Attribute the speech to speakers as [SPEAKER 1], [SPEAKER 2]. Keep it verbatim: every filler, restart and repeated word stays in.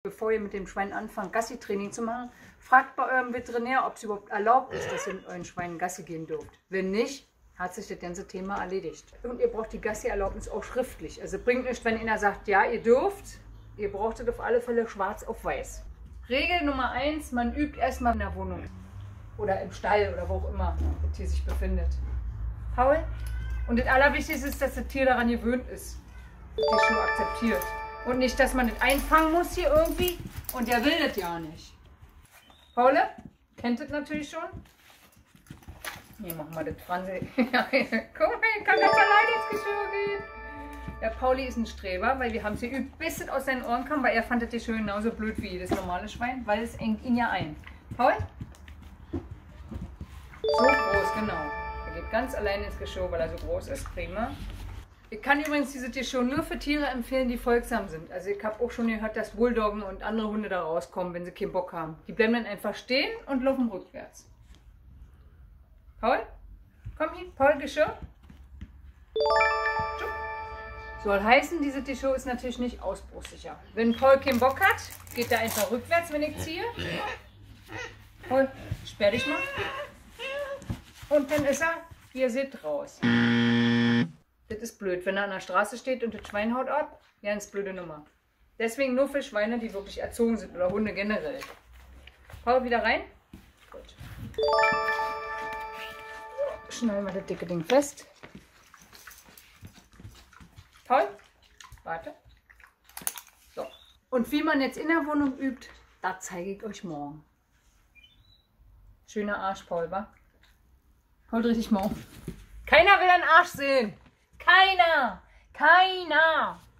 [SPEAKER 1] Bevor ihr mit dem Schwein anfangt, Gassi-Training zu machen, fragt bei eurem Veterinär, ob es überhaupt erlaubt ist, dass ihr mit euren Schweinen Gassi gehen dürft. Wenn nicht, hat sich das ganze Thema erledigt. Und ihr braucht die Gassi-Erlaubnis auch schriftlich. Also bringt nichts, wenn einer sagt, ja, ihr dürft, ihr braucht es auf alle Fälle schwarz auf weiß. Regel Nummer eins, man übt erstmal in der Wohnung oder im Stall oder wo auch immer das Tier sich befindet. Paul? Und das Allerwichtigste ist, dass das Tier daran gewöhnt ist, die Schuhe akzeptiert. Und nicht, dass man das einfangen muss hier irgendwie und der will das ja nicht. Paul, kennt das natürlich schon. Hier machen wir das Franzi. Guck mal, ich kann ganz alleine ins Geschirr gehen. Der Pauli ist ein Streber, weil wir haben es geübt, bis es aus seinen Ohren kam, weil er fand das Geschirr genauso blöd wie das normale Schwein, weil es engt ihn ja ein. Paul? So groß, genau. Er geht ganz alleine ins Geschirr, weil er so groß ist. Prima. Ich kann übrigens diese Tierschon nur für Tiere empfehlen, die folgsam sind. Also ich habe auch schon gehört, dass Bulldoggen und andere Hunde da rauskommen, wenn sie keinen Bock haben. Die bleiben dann einfach stehen und laufen rückwärts. Paul? Komm hier, Paul, Geschirr. Soll heißen, diese Tierschon ist natürlich nicht ausbruchssicher. Wenn Paul keinen Bock hat, geht er einfach rückwärts, wenn ich ziehe. Paul, sperr dich mal. Und dann ist er, wie ihr seht, raus. Das ist blöd, wenn er an der Straße steht und das Schwein haut ab. Ganz blöde Nummer. Deswegen nur für Schweine, die wirklich erzogen sind oder Hunde generell. Paul, wieder rein. Gut. Schnallen wir das dicke Ding fest. Paul, warte. So. Und wie man jetzt in der Wohnung übt, das zeige ich euch morgen. Schöner Arsch, Paul, wa? Paul, dreh dich mal um. Keiner will einen Arsch sehen. Keiner! Keiner!